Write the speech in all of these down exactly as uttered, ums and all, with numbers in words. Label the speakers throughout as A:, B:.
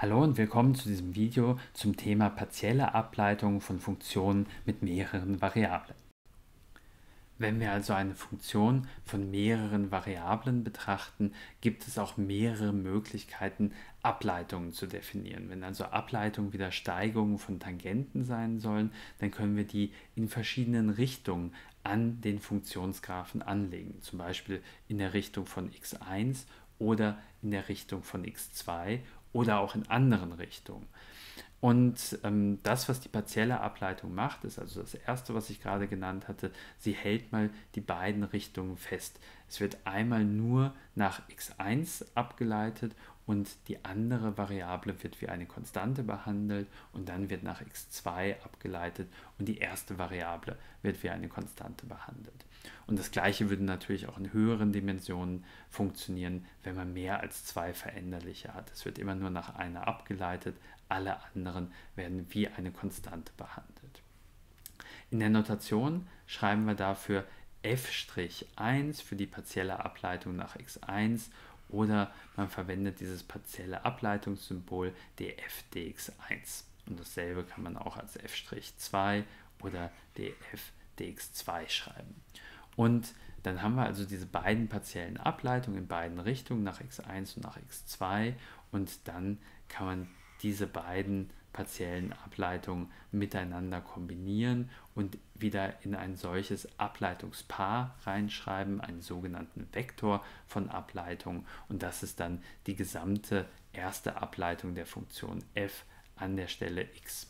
A: Hallo und willkommen zu diesem Video zum Thema partielle Ableitung von Funktionen mit mehreren Variablen. Wenn wir also eine Funktion von mehreren Variablen betrachten, gibt es auch mehrere Möglichkeiten, Ableitungen zu definieren. Wenn also Ableitungen wieder Steigungen von Tangenten sein sollen, dann können wir die in verschiedenen Richtungen an den Funktionsgraphen anlegen. Zum Beispiel in der Richtung von x eins oder in der Richtung von x zwei oder auch in anderen Richtungen. Und ähm, das, was die partielle Ableitung macht, ist also das erste, was ich gerade genannt hatte, sie hält mal die beiden Richtungen fest. Es wird einmal nur nach x eins abgeleitet und die andere Variable wird wie eine Konstante behandelt und dann wird nach x zwei abgeleitet und die erste Variable wird wie eine Konstante behandelt. Und das gleiche würde natürlich auch in höheren Dimensionen funktionieren, wenn man mehr als zwei Veränderliche hat. Es wird immer nur nach einer abgeleitet, alle anderen werden wie eine Konstante behandelt. In der Notation schreiben wir dafür f' eins für die partielle Ableitung nach x eins oder man verwendet dieses partielle Ableitungssymbol df dx eins. Und dasselbe kann man auch als f' zwei oder df dx zwei schreiben. Und dann haben wir also diese beiden partiellen Ableitungen in beiden Richtungen, nach x eins und nach x zwei. Und dann kann man diese beiden partiellen Ableitungen miteinander kombinieren und wieder in ein solches Ableitungspaar reinschreiben, einen sogenannten Vektor von Ableitung. Und das ist dann die gesamte erste Ableitung der Funktion f an der Stelle x.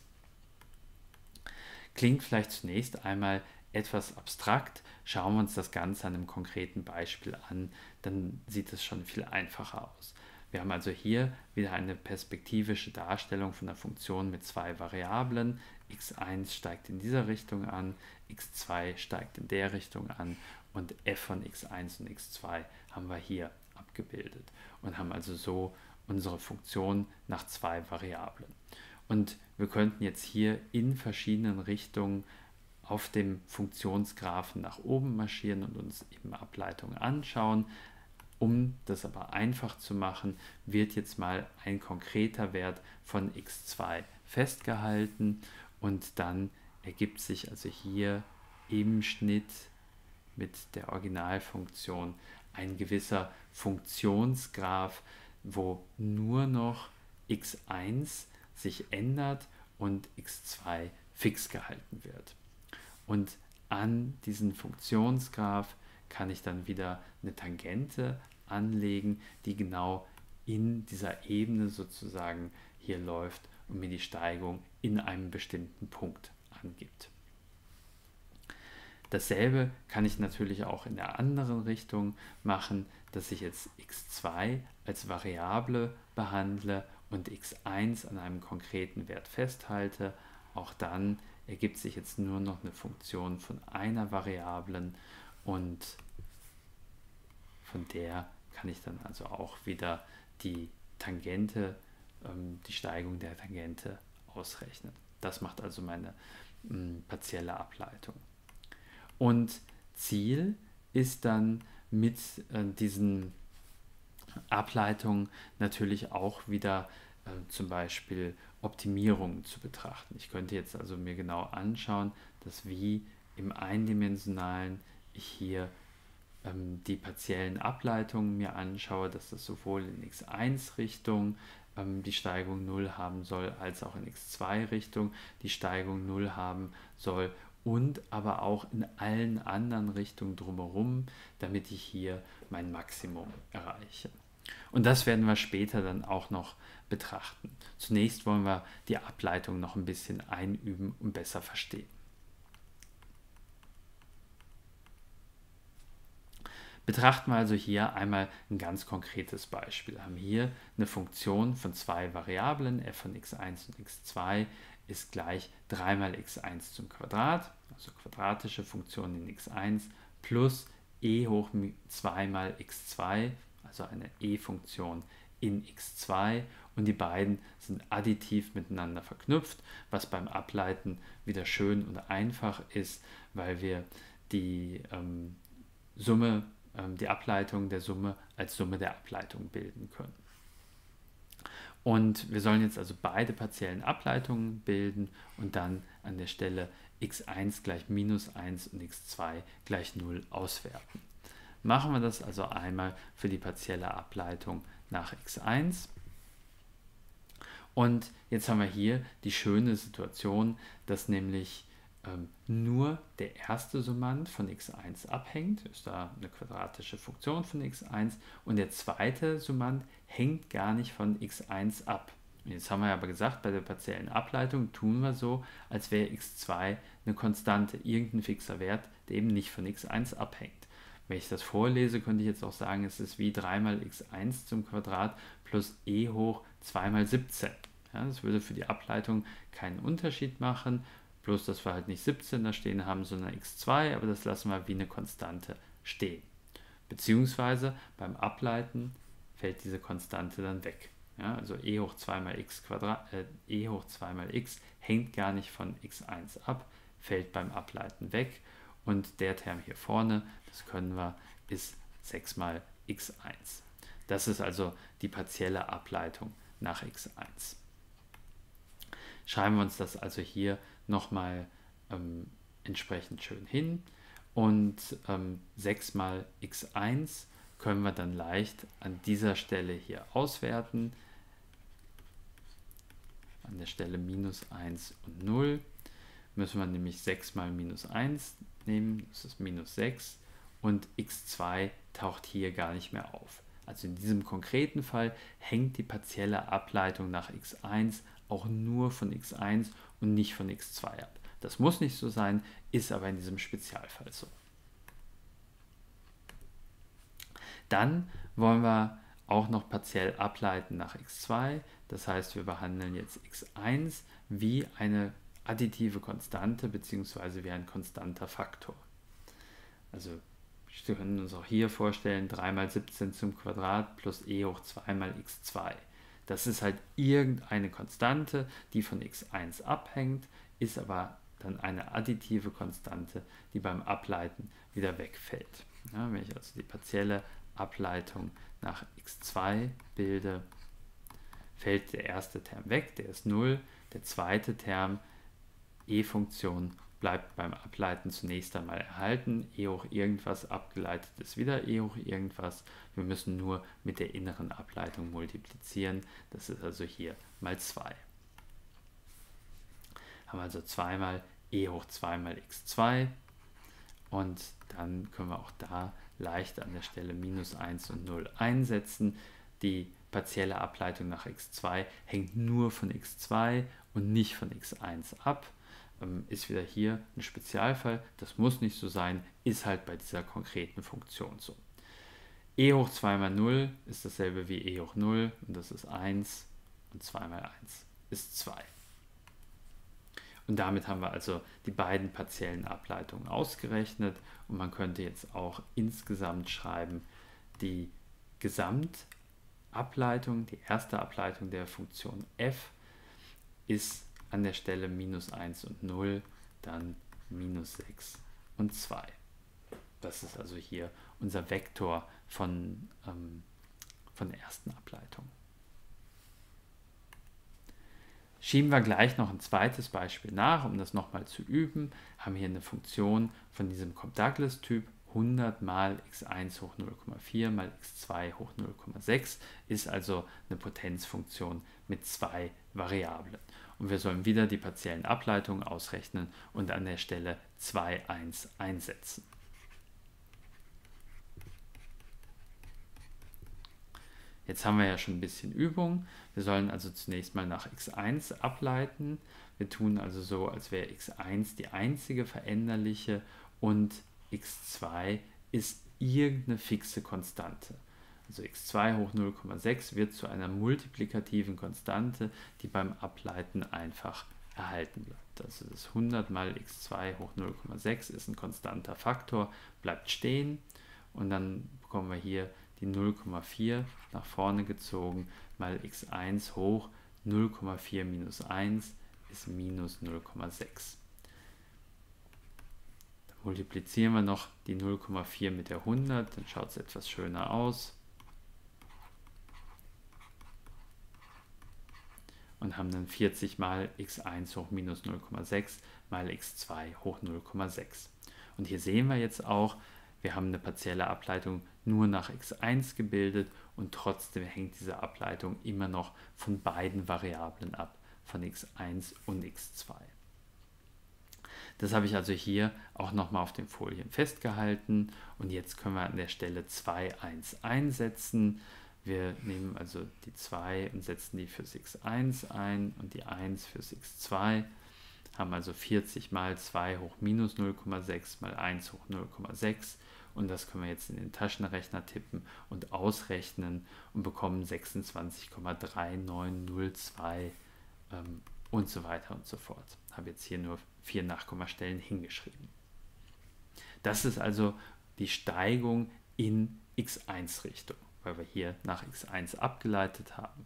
A: Klingt vielleicht zunächst einmal etwas abstrakt. Schauen wir uns das Ganze an einem konkreten Beispiel an, dann sieht es schon viel einfacher aus. Wir haben also hier wieder eine perspektivische Darstellung von der Funktion mit zwei Variablen. x eins steigt in dieser Richtung an, x zwei steigt in der Richtung an und f von x eins und x zwei haben wir hier abgebildet und haben also so unsere Funktion nach zwei Variablen. Und wir könnten jetzt hier in verschiedenen Richtungen auf dem Funktionsgraphen nach oben marschieren und uns eben Ableitungen anschauen. Um das aber einfach zu machen, wird jetzt mal ein konkreter Wert von x zwei festgehalten und dann ergibt sich also hier im Schnitt mit der Originalfunktion ein gewisser Funktionsgraph, wo nur noch x eins sich ändert und x zwei fix gehalten wird. Und an diesen Funktionsgraph kann ich dann wieder eine Tangente anlegen, die genau in dieser Ebene sozusagen hier läuft und mir die Steigung in einem bestimmten Punkt angibt. Dasselbe kann ich natürlich auch in der anderen Richtung machen, dass ich jetzt x zwei als Variable behandle und x eins an einem konkreten Wert festhalte. Auch dann ergibt sich jetzt nur noch eine Funktion von einer Variablen und von der kann ich dann also auch wieder die Tangente, ähm, die Steigung der Tangente ausrechnen. Das macht also meine mh, partielle Ableitung. Und Ziel ist dann mit äh, diesen Ableitungen natürlich auch wieder äh, zum Beispiel Optimierungen zu betrachten. Ich könnte jetzt also mir genau anschauen, dass wie im Eindimensionalen ich hier ähm, die partiellen Ableitungen mir anschaue, dass das sowohl in x eins Richtung ähm, die Steigung null haben soll, als auch in x zwei Richtung die Steigung null haben soll und aber auch in allen anderen Richtungen drumherum, damit ich hier mein Maximum erreiche. Und das werden wir später dann auch noch betrachten. Zunächst wollen wir die Ableitung noch ein bisschen einüben und besser verstehen. Betrachten wir also hier einmal ein ganz konkretes Beispiel. Wir haben hier eine Funktion von zwei Variablen, f von x eins und x zwei ist gleich drei mal x eins zum Quadrat, also quadratische Funktion in x eins, plus e hoch zwei mal x zwei, also eine e-Funktion in x zwei, und die beiden sind additiv miteinander verknüpft, was beim Ableiten wieder schön und einfach ist, weil wir die ähm, Summe die Ableitung der Summe als Summe der Ableitung bilden können. Und wir sollen jetzt also beide partiellen Ableitungen bilden und dann an der Stelle x eins gleich minus eins und x zwei gleich null auswerten. Machen wir das also einmal für die partielle Ableitung nach x eins. Und jetzt haben wir hier die schöne Situation, dass nämlich ähm, nur der erste Summand von x eins abhängt, ist da eine quadratische Funktion von x eins, und der zweite Summand hängt gar nicht von x eins ab. Jetzt haben wir aber gesagt, bei der partiellen Ableitung tun wir so, als wäre x zwei eine Konstante, irgendein fixer Wert, der eben nicht von x eins abhängt. Wenn ich das vorlese, könnte ich jetzt auch sagen, es ist wie drei mal x eins zum Quadrat plus e hoch zwei mal siebzehn. Ja, das würde für die Ableitung keinen Unterschied machen, bloß dass wir halt nicht siebzehn da stehen haben, sondern x zwei, aber das lassen wir wie eine Konstante stehen. Beziehungsweise beim Ableiten fällt diese Konstante dann weg. Ja, also e hoch zwei mal x Quadrat, äh, e hoch zwei mal x hängt gar nicht von x eins ab, fällt beim Ableiten weg, und der Term hier vorne, das können wir, ist sechs mal x eins. Das ist also die partielle Ableitung nach x eins. Schreiben wir uns das also hier nochmal ähm, entsprechend schön hin, und ähm, sechs mal x eins können wir dann leicht an dieser Stelle hier auswerten, an der Stelle minus eins und null. Müssen wir nämlich sechs mal minus eins nehmen, das ist minus sechs, und x zwei taucht hier gar nicht mehr auf. Also in diesem konkreten Fall hängt die partielle Ableitung nach x eins auch nur von x eins und nicht von x zwei ab. Das muss nicht so sein, ist aber in diesem Spezialfall so. Dann wollen wir auch noch partiell ableiten nach x zwei. Das heißt, wir behandeln jetzt x eins wie eine additive Konstante bzw. wie ein konstanter Faktor. Also wir können uns auch hier vorstellen, drei mal siebzehn zum Quadrat plus e hoch zwei mal x zwei. Das ist halt irgendeine Konstante, die von x eins abhängt, ist aber dann eine additive Konstante, die beim Ableiten wieder wegfällt. Ja, wenn ich also die partielle Ableitung nach x zwei bilde, fällt der erste Term weg, der ist null. Der zweite Term, e-Funktion, bleibt beim Ableiten zunächst einmal erhalten. E hoch irgendwas abgeleitet ist wieder e hoch irgendwas. Wir müssen nur mit der inneren Ableitung multiplizieren. Das ist also hier mal zwei. Haben also zwei mal e hoch zwei mal x zwei. Und dann können wir auch da leicht an der Stelle minus eins und null einsetzen. Die partielle Ableitung nach x zwei hängt nur von x zwei und nicht von x eins ab. Ähm, ist wieder hier ein Spezialfall. Das muss nicht so sein, ist halt bei dieser konkreten Funktion so. E hoch zwei mal null ist dasselbe wie e hoch null, und das ist eins, und zwei mal eins ist zwei. Und damit haben wir also die beiden partiellen Ableitungen ausgerechnet, und man könnte jetzt auch insgesamt schreiben, die Gesamtableitung, die erste Ableitung der Funktion f ist an der Stelle minus eins und null, dann minus sechs und zwei. Das ist also hier unser Vektor von, ähm, von der ersten Ableitung. Schieben wir gleich noch ein zweites Beispiel nach, um das nochmal zu üben. Haben hier eine Funktion von diesem Cobb-Douglas-Typ, hundert mal x eins hoch null Komma vier mal x zwei hoch null Komma sechs, ist also eine Potenzfunktion mit zwei Variablen. Und wir sollen wieder die partiellen Ableitungen ausrechnen und an der Stelle zwei, eins einsetzen. Jetzt haben wir ja schon ein bisschen Übung. Wir sollen also zunächst mal nach x eins ableiten. Wir tun also so, als wäre x eins die einzige veränderliche und x zwei ist irgendeine fixe Konstante. Also x zwei hoch null Komma sechs wird zu einer multiplikativen Konstante, die beim Ableiten einfach erhalten bleibt. Also das hundert mal x zwei hoch null Komma sechs ist ein konstanter Faktor, bleibt stehen, und dann bekommen wir hier die null Komma vier nach vorne gezogen mal x eins hoch null Komma vier minus eins ist minus null Komma sechs. Dann multiplizieren wir noch die null Komma vier mit der hundert, dann schaut es etwas schöner aus. und haben dann vierzig mal x eins hoch minus null Komma sechs mal x zwei hoch null Komma sechs. Und hier sehen wir jetzt auch, wir haben eine partielle Ableitung nur nach x eins gebildet und trotzdem hängt diese Ableitung immer noch von beiden Variablen ab, von x eins und x zwei. Das habe ich also hier auch nochmal auf den Folien festgehalten und jetzt können wir an der Stelle zwei, eins einsetzen. Wir nehmen also die zwei und setzen die fürs x eins ein und die eins fürs x zwei. Haben also vierzig mal zwei hoch minus null Komma sechs mal eins hoch null Komma sechs und das können wir jetzt in den Taschenrechner tippen und ausrechnen und bekommen sechsundzwanzig Komma drei neun null zwei ähm, und so weiter und so fort. Ich habe jetzt hier nur vier Nachkommastellen hingeschrieben. Das ist also die Steigung in x eins Richtung, weil wir hier nach x eins abgeleitet haben.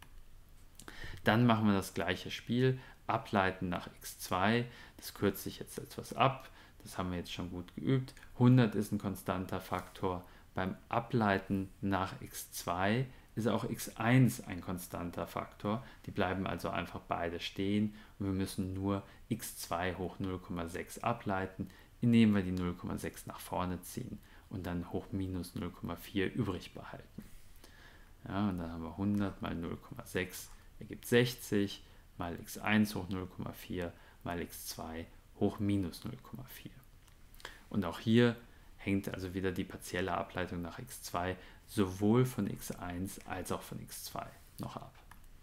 A: Dann machen wir das gleiche Spiel, ableiten nach x zwei, das kürze ich jetzt etwas ab, das haben wir jetzt schon gut geübt. hundert ist ein konstanter Faktor, beim Ableiten nach x zwei ist auch x eins ein konstanter Faktor, die bleiben also einfach beide stehen und wir müssen nur x zwei hoch null Komma sechs ableiten, indem wir die null Komma sechs nach vorne ziehen und dann hoch minus null Komma vier übrig behalten. Ja, und dann haben wir hundert mal null Komma sechs ergibt sechzig, mal x eins hoch null Komma vier mal x zwei hoch minus null Komma vier. Und auch hier hängt also wieder die partielle Ableitung nach x zwei sowohl von x eins als auch von x zwei noch ab.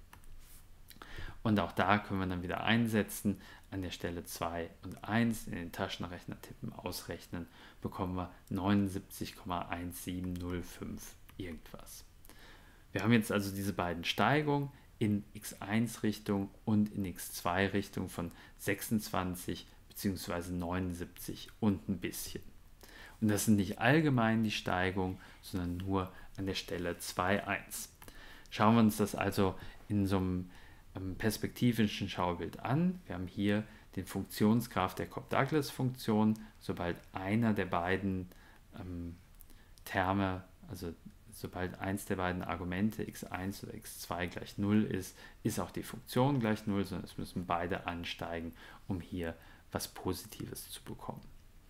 A: Und auch da können wir dann wieder einsetzen, an der Stelle zwei und eins in den Taschenrechner tippen, ausrechnen, bekommen wir neunundsiebzig Komma siebzehn null fünf irgendwas. Wir haben jetzt also diese beiden Steigungen in x eins Richtung und in x zwei Richtung von sechsundzwanzig bzw. neunundsiebzig und ein bisschen. Und das sind nicht allgemein die Steigungen, sondern nur an der Stelle zwei, eins. Schauen wir uns das also in so einem ähm, perspektivischen Schaubild an. Wir haben hier den Funktionsgraph der Cobb-Douglas-Funktion. Sobald einer der beiden ähm, Terme, also sobald eins der beiden Argumente x eins oder x zwei gleich null ist, ist auch die Funktion gleich null, sondern es müssen beide ansteigen, um hier was Positives zu bekommen.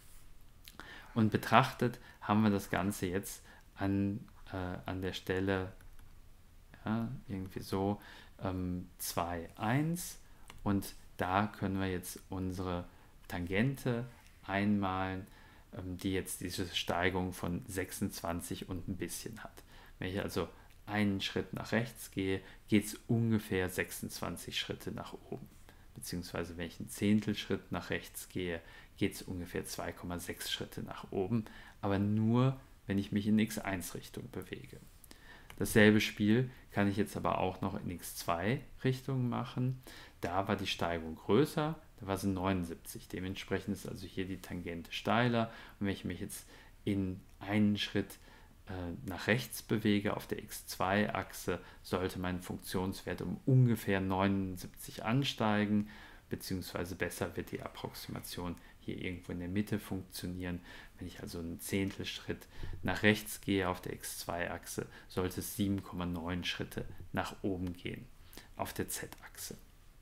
A: Und betrachtet haben wir das Ganze jetzt an, äh, an der Stelle ja, irgendwie so ähm, zwei, eins und da können wir jetzt unsere Tangente einmalen, ähm, die jetzt diese Steigung von sechsundzwanzig und ein bisschen hat. Wenn ich also einen Schritt nach rechts gehe, geht es ungefähr sechsundzwanzig Schritte nach oben. Beziehungsweise wenn ich einen Zehntelschritt nach rechts gehe, geht es ungefähr zwei Komma sechs Schritte nach oben, aber nur, wenn ich mich in x eins Richtung bewege. Dasselbe Spiel kann ich jetzt aber auch noch in x zwei Richtung machen. Da war die Steigung größer, da war sie neunundsiebzig. Dementsprechend ist also hier die Tangente steiler. Und wenn ich mich jetzt in einen Schritt äh, nach rechts bewege auf der x zwei Achse, sollte mein Funktionswert um ungefähr neunundsiebzig ansteigen, beziehungsweise besser wird die Approximation hier irgendwo in der Mitte funktionieren. Wenn ich also einen Zehntelschritt nach rechts gehe auf der x zwei Achse, sollte es sieben Komma neun Schritte nach oben gehen auf der z-Achse.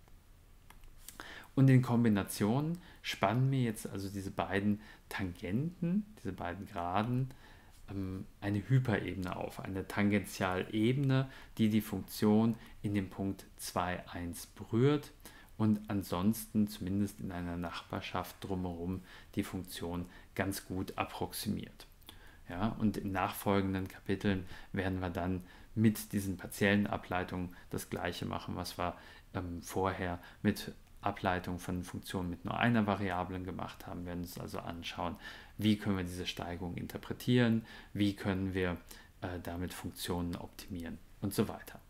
A: Und in Kombination spannen mir jetzt also diese beiden Tangenten, diese beiden Geraden, ähm, eine Hyperebene auf, eine Tangentialebene, die die Funktion in dem Punkt zwei, eins berührt und ansonsten zumindest in einer Nachbarschaft drumherum die Funktion ganz gut approximiert. Ja, und in nachfolgenden Kapiteln werden wir dann mit diesen partiellen Ableitungen das gleiche machen, was wir ähm, vorher mit Ableitung von Funktionen mit nur einer Variablen gemacht haben. Wir werden uns also anschauen, wie können wir diese Steigung interpretieren, wie können wir äh, damit Funktionen optimieren und so weiter.